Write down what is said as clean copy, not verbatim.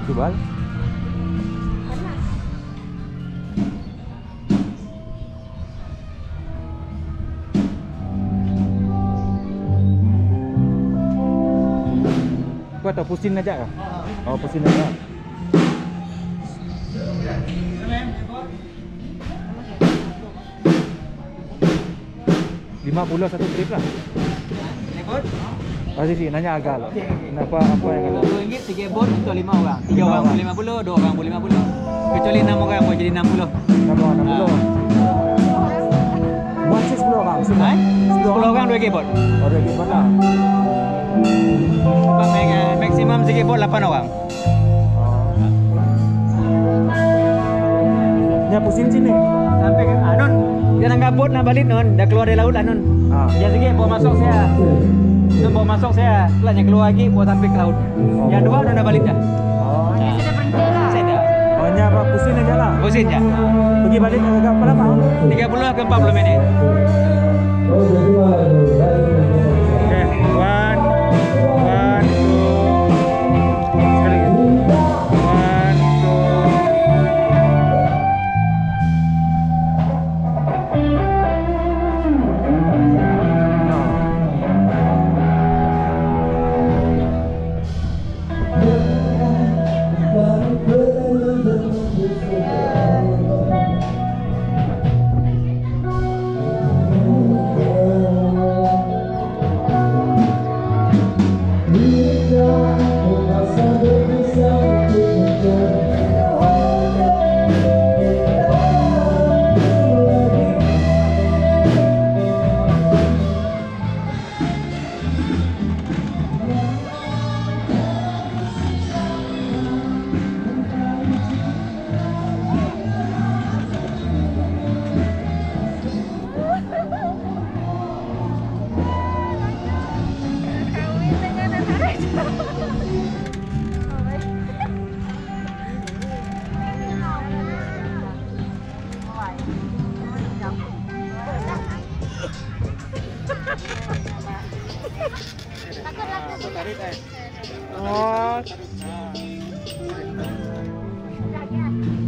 Coba. Kau atau pusin aja kah? Oh, pusin aja. $50 satu trip lah. Pasti sih nanya agak lah. Kenapa apa yang agak? RM20 3 bot untuk 5 orang. 3 orang boleh 50, 2 orang boleh 50. Kecuali 6 orang boleh jadi 60. 60. Buat sih 10 orang. 10 orang 2 bot. Oh, 2 gibot lah. Maksimum 3 bot 8 orang. Ya pusing sini. Sampai ke Anon. Dia nak gabut nak balik non. Dah keluar dari laut Anon. Dia sikit bawa masuk saya. Itu bawa masuk saya. Setelahnya keluar lagi bawa sampai ke laut. Yang dua dah balik dah. Oh. Dia sudah berhenti lah. Saya dah. Hanya apa pusing aja lah. Pusing je. Pergi balik agak berapa lama? 30 ke 40 minit. Okay, one, two. Sekali lagi. 1, Takut lah. Oh.